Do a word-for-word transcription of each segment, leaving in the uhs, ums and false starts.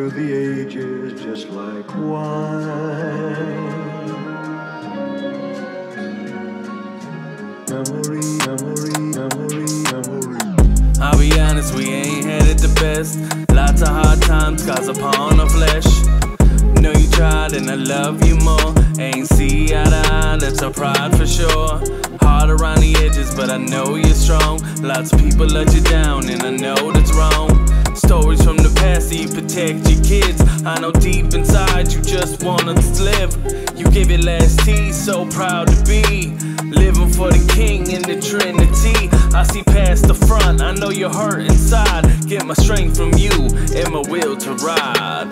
through the ages just like wine. Memory, memory, memory, memory. I'll be honest, we ain't had it the best. Lots of hard times cause upon the flesh. Know you tried and I love you more. Ain't see eye to eye, that's our pride for sure. Hard around the edges, but I know you're strong. Lots of people let you down and I know that's wrong. Stories from the past that you protect your kids. I know deep inside you just wanna live. You give it last tea, so proud to be living for the king in the trinity. I see past the front, I know you're hurt inside. Get my strength from you and my will to ride.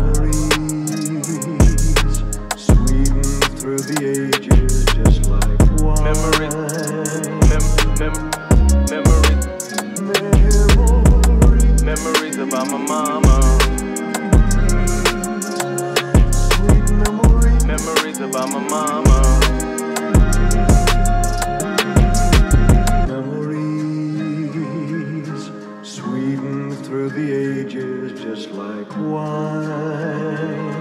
Through the ages, just like wine. Memories, mem mem memories, memories, memories about my mama. Sweet memories, memories about my mama. Memories, sweetened through the ages, just like wine.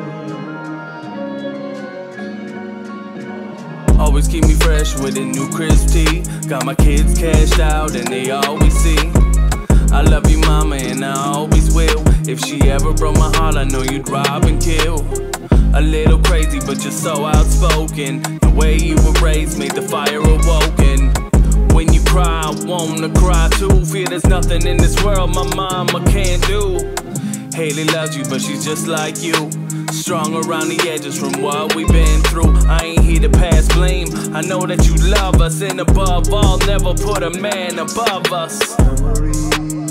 Always keep me fresh with a new crisp tea. Got my kids cashed out and they always see I love you mama and I always will. If she ever broke my heart I know you'd rob and kill. A little crazy but you're so outspoken. The way you were raised made the fire awoken. When you cry I wanna cry too. Fear there's nothing in this world my mama can't do. Haley loves you but she's just like you. Strong around the edges from what we've been through. I ain't here to pass blame. I know that you love us, and above all, never put a man above us. Memories,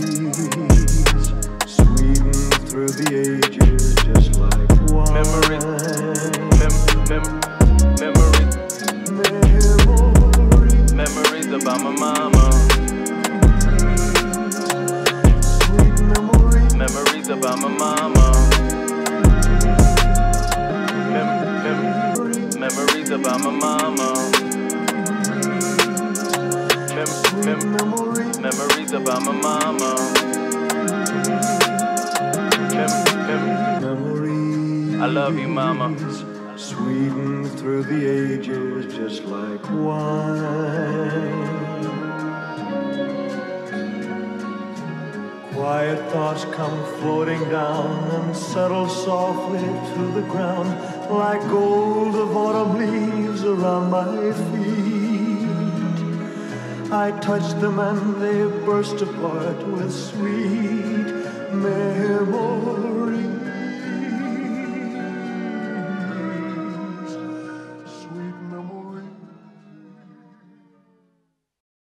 sweetened through the ages, just like wine. Memories, mem mem memories, memories, memories about my mama. Sweet memories, memories about my mama. Memories about my mama. Mem mem memories about my mama. Mem mem memories, I love you, mama. Sweetened through the ages, just like wine. Quiet thoughts come floating down and settle softly to the ground, like gold of autumn leaves around my feet. I touch them and they burst apart with sweet memories.